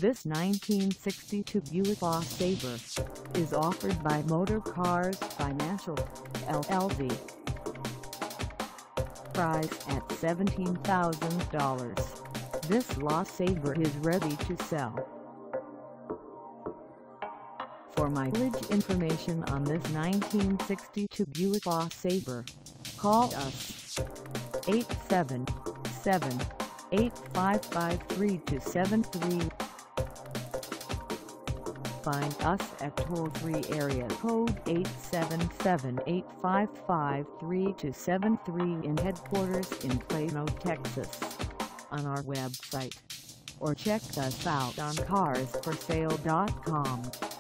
This 1962 Buick La Sabre is offered by Motorcars Financial, LLC. Priced at $17,000, this La Sabre is ready to sell. For mileage information on this 1962 Buick La Sabre, call us 877-855-3273. Find us at toll-free area code 877-855-3273 in headquarters in Plano, Texas, on our website, or check us out on carsforsale.com.